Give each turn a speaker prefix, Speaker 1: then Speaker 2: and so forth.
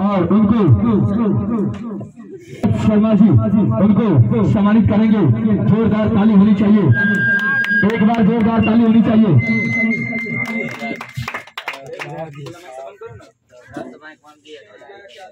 Speaker 1: और उनको शर्मा जी उनको सम्मानित करेंगे। जोरदार ताली होनी चाहिए, एक बार जोरदार ताली होनी चाहिए।